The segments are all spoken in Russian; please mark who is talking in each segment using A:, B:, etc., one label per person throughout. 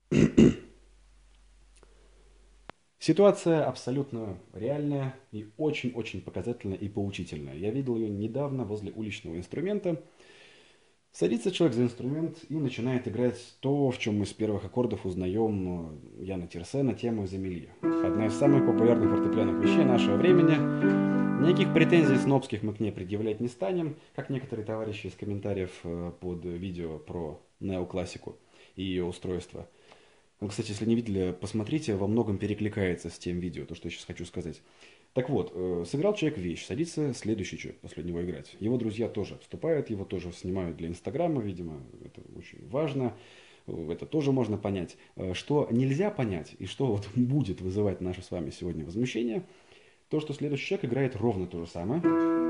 A: Ситуация абсолютно реальная и очень-очень показательная и поучительная. Я видел ее недавно возле уличного инструмента. Садится человек за инструмент и начинает играть то, в чем мы с первых аккордов узнаем Яна Тирсена, тему из Эмилии. Одна из самых популярных фортепианных вещей нашего времени. Никаких претензий снобских мы к ней предъявлять не станем, как некоторые товарищи из комментариев под видео про неоклассику и ее устройство. Ну, кстати, если не видели, посмотрите, во многом перекликается с тем видео, то, что я сейчас хочу сказать. Так вот, сыграл человек вещь, садится следующий человек после него играть. Его друзья тоже вступают, его тоже снимают для Инстаграма, видимо, это очень важно, это тоже можно понять. Что нельзя понять и что вот будет вызывать наше с вами сегодня возмущение, то, что следующий человек играет ровно то же самое,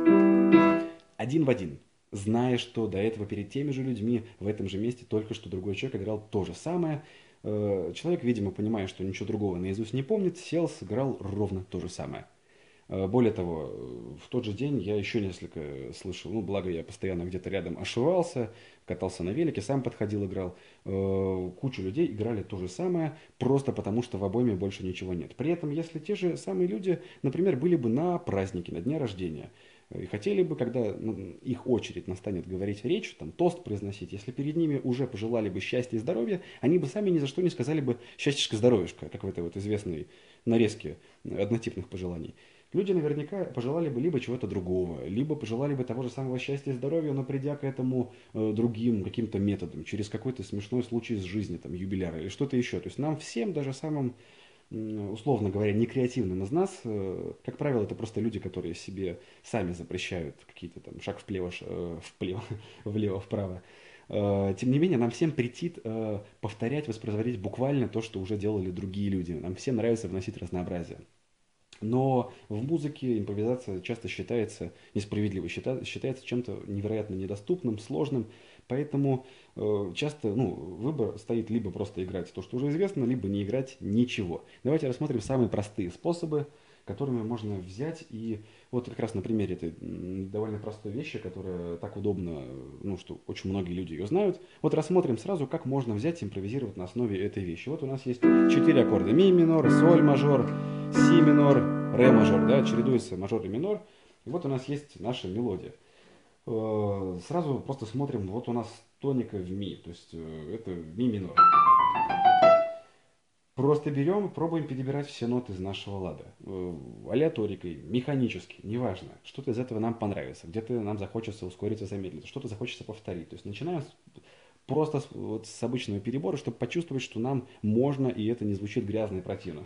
A: один в один, зная, что до этого перед теми же людьми в этом же месте только что другой человек играл то же самое. Человек, видимо, понимая, что ничего другого наизусть не помнит, сел, сыграл ровно то же самое. Более того, в тот же день я еще несколько слышал, ну, благо я постоянно где-то рядом ошивался, катался на велике, сам подходил, играл. Кучу людей играли то же самое, просто потому что в обойме больше ничего нет. При этом, если те же самые люди, например, были бы на празднике, на дне рождения, и хотели бы, когда их очередь настанет говорить речь, там, тост произносить, если перед ними уже пожелали бы счастья и здоровья, они бы сами ни за что не сказали бы «счастьишко-здоровьишко», как в этой вот известной нарезке однотипных пожеланий. Люди наверняка пожелали бы либо чего-то другого, либо пожелали бы того же самого счастья и здоровья, но придя к этому другим каким-то методом, через какой-то смешной случай из жизни, там, юбиляра или что-то еще. То есть нам всем, даже самым, условно говоря, некреативным из нас, как правило, это просто люди, которые себе сами запрещают какие-то там шаг вплево, вплево, влево, вправо. Тем не менее, нам всем претит повторять, воспроизводить буквально то, что уже делали другие люди. Нам всем нравится вносить разнообразие. Но в музыке импровизация часто считается, несправедливо считается чем-то невероятно недоступным, сложным, поэтому часто выбор стоит либо просто играть то, что уже известно, либо не играть ничего. Давайте рассмотрим самые простые способы, которыми можно взять и вот как раз на примере этой довольно простой вещи, которая так удобна, что очень многие люди ее знают. Вот рассмотрим сразу, как можно взять и импровизировать на основе этой вещи. Вот у нас есть 4 аккорда: ми минор, соль мажор, си минор, ре мажор, да, чередуется мажор и минор. И вот у нас есть наша мелодия. Сразу просто смотрим, вот у нас тоника в ми, то есть это ми минор. Просто берем, пробуем перебирать все ноты из нашего лада. Алиаторикой, механически, неважно. Что-то из этого нам понравится. Где-то нам захочется ускориться, замедлиться. Что-то захочется повторить. То есть начинаем просто вот с обычного перебора, чтобы почувствовать, что нам можно, и это не звучит грязно и противно.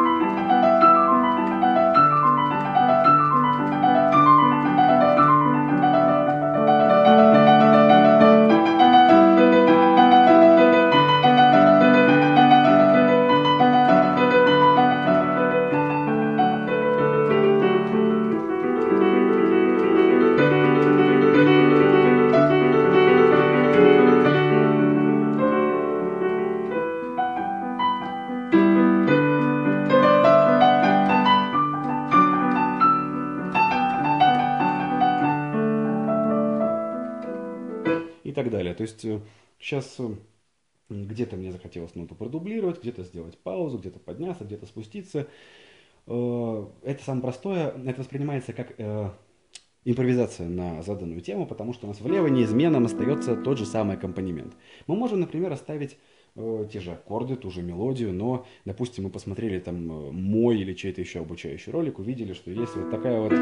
A: И так далее. То есть сейчас где-то мне захотелось ноту продублировать, где-то сделать паузу, где-то подняться, где-то спуститься. Это самое простое, это воспринимается как импровизация на заданную тему, потому что у нас влево неизменным остается тот же самый аккомпанемент. Мы можем, например, оставить те же аккорды, ту же мелодию, но, допустим, мы посмотрели там мой или чей-то еще обучающий ролик, увидели, что есть вот такая вот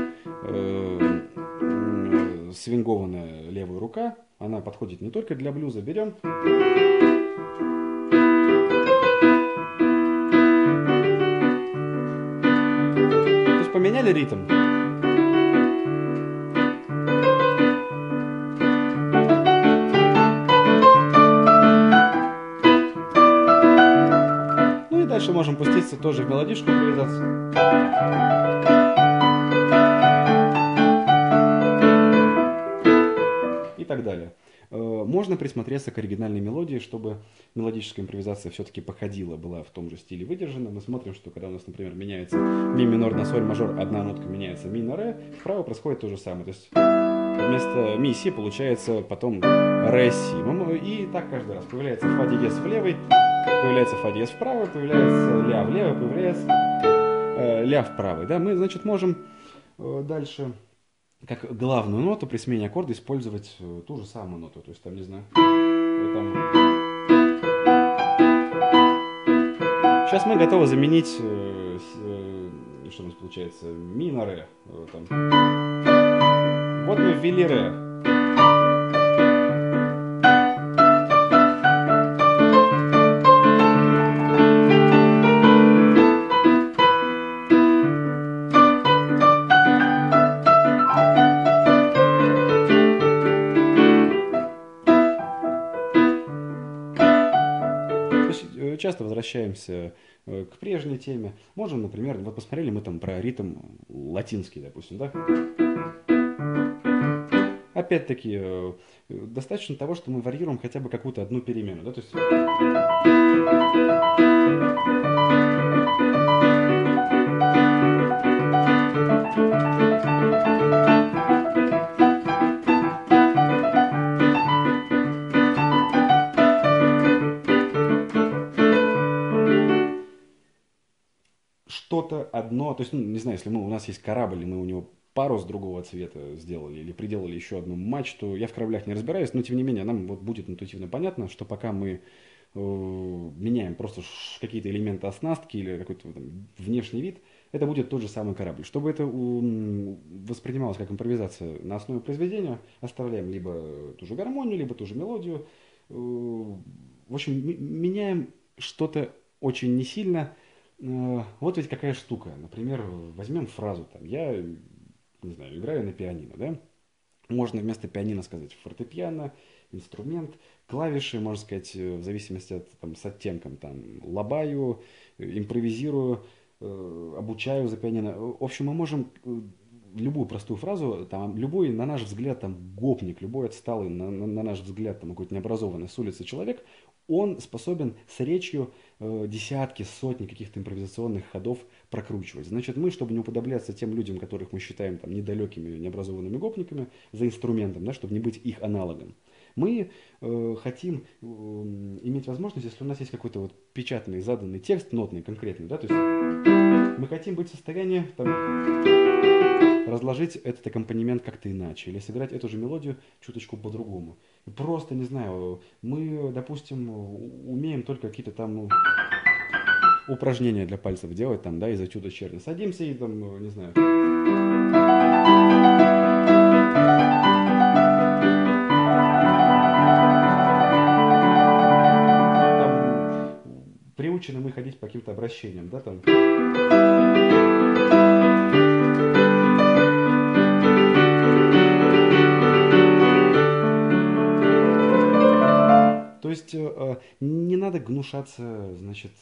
A: свингованная левая рука, она подходит не только для блюза, берем, то есть поменяли ритм. Ну и дальше можем пуститься тоже в мелодичку импровизацию. И так далее. Можно присмотреться к оригинальной мелодии, чтобы мелодическая импровизация все-таки походила, была в том же стиле выдержана. Мы смотрим, что когда у нас, например, меняется ми минор на соль мажор, одна нотка меняется ми на ре, вправо происходит то же самое. То есть вместо ми си получается потом ре си. И так каждый раз появляется фа диез в левой, появляется фа диез вправо, появляется ля влево, появляется ля вправо. Да? Мы, значит, можем дальше как главную ноту при смене аккорда использовать ту же самую ноту. То есть там, не знаю, там... Сейчас мы готовы заменить, что у нас получается, ми на ре. Вот мы ввели ре. Часто возвращаемся к прежней теме. Можем, например, вот посмотрели мы там про ритм латинский, допустим, да? Опять-таки, достаточно того, что мы варьируем хотя бы какую-то одну перемену, да, то есть... Что-то одно, то есть, ну, не знаю, если у нас есть корабль, и мы у него парус другого цвета сделали или приделали еще одну мачту, я в кораблях не разбираюсь, но тем не менее нам вот будет интуитивно понятно, что пока мы меняем просто какие-то элементы оснастки или какой-то там внешний вид, это будет тот же самый корабль. Чтобы это воспринималось как импровизация на основе произведения, оставляем либо ту же гармонию, либо ту же мелодию. В общем, меняем что-то очень не сильно. Вот ведь какая штука. Например, возьмем фразу там, я, не знаю, играю на пианино, да? Можно вместо пианино сказать фортепиано, инструмент, клавиши, можно сказать, в зависимости от, там, с оттенком, там, лобаю, импровизирую, обучаю за пианино. В общем, мы можем любую простую фразу, там, любой, на наш взгляд, там, гопник, любой отсталый, на наш взгляд, там, какой-то необразованный с улицы человек, он способен с речью десятки, сотни каких-то импровизационных ходов прокручивать. Значит, мы, чтобы не уподобляться тем людям, которых мы считаем там, недалекими, необразованными гопниками, за инструментом, да, чтобы не быть их аналогом, мы хотим иметь возможность, если у нас есть какой-то вот печатный, заданный текст, нотный, конкретный, да, то есть мы хотим быть в состоянии там, разложить этот аккомпанемент как-то иначе, или сыграть эту же мелодию чуточку по-другому. Просто, не знаю, мы, допустим, умеем только какие-то там упражнения для пальцев делать, там, да, из этюда Черни. Садимся и там, не знаю... Приучены мы ходить по каким-то обращениям, да, там. То есть не надо гнушаться, значит,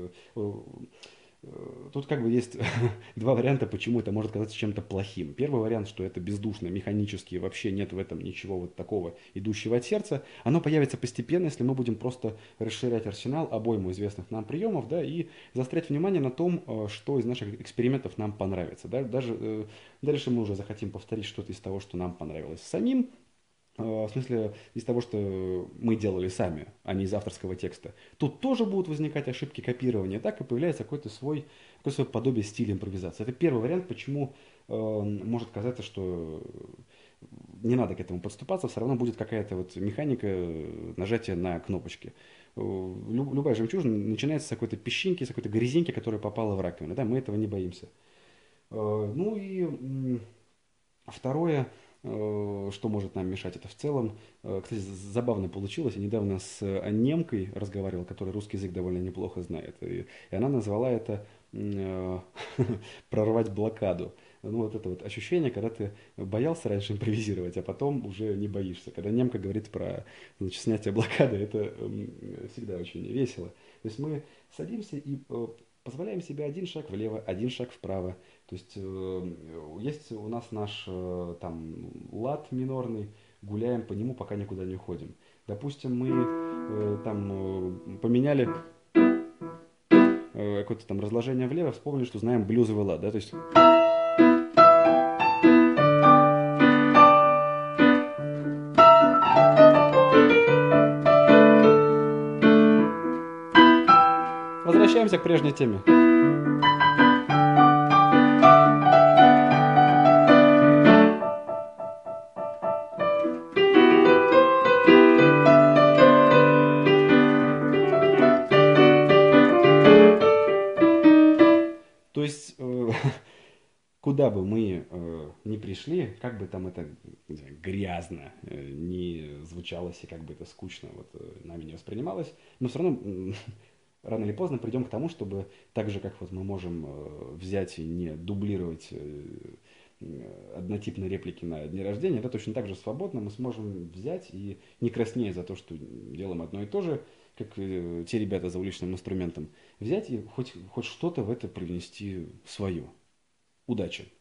A: тут как бы есть два варианта, почему это может казаться чем-то плохим. Первый вариант, что это бездушно, механически, вообще нет в этом ничего вот такого идущего от сердца. Оно появится постепенно, если мы будем просто расширять арсенал, обойму известных нам приемов, да, и заострять внимание на том, что из наших экспериментов нам понравится. Да. Даже дальше мы уже захотим повторить что-то из того, что нам понравилось самим. В смысле, из того, что мы делали сами, а не из авторского текста. Тут тоже будут возникать ошибки копирования, так и появляется какое-то свое подобие стиля импровизации. Это первый вариант, почему может казаться, что не надо к этому подступаться, все равно будет какая-то вот механика нажатия на кнопочки. Любая жемчужина начинается с какой-то песчинки, с какой-то грязинки, которая попала в раковину. Да, мы этого не боимся. Ну и второе, что может нам мешать, это в целом, кстати, забавно получилось, я недавно с немкой разговаривал, которая русский язык довольно неплохо знает, и она назвала это прорвать блокаду. Ну, вот это вот ощущение, когда ты боялся раньше импровизировать, а потом уже не боишься. Когда немка говорит про, значит, снятие блокады, это всегда очень весело. То есть мы садимся и позволяем себе один шаг влево, один шаг вправо. То есть есть у нас наш там лад минорный, гуляем по нему, пока никуда не уходим. Допустим, мы там поменяли какое-то там разложение влево, вспомнили, что знаем блюзовый лад, да, то есть... Возвращаемся к прежней теме. То есть, куда бы мы ни пришли, как бы там это не знаю, грязно не звучалось и как бы это скучно вот, нами не воспринималось, мы все равно рано или поздно придем к тому, чтобы так же, как вот мы можем взять и не дублировать однотипные реплики на дне рождения, это точно так же свободно мы сможем взять и не краснея за то, что делаем одно и то же, как те ребята за уличным инструментом, взять и хоть что-то в это привнести свое. Удачи!